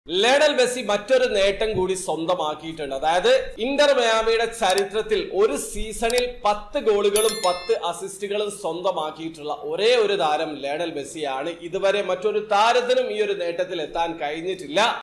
Lionel Messi മറ്റൊരു നേട്ടം കൂടി സ്വന്തമാക്കിയിട്ടുണ്ട്. അതായത് ഇന്റർ മയാമിയുടെ ചരിത്രത്തിൽ ഒരു സീസണിൽ 10 ഗോളുകളും 10 അസിസ്റ്റുകളും സ്വന്തമാക്കിയിട്ടുള്ള ഒരേ ഒരു താരം ലയണൽ മെസ്സിയാണ്. ഇതുവരെ മറ്റൊരു താരത്തിനും ഈ ഒരു നേട്ടത്തിൽ എത്താൻ കഴിഞ്ഞിട്ടില്ല.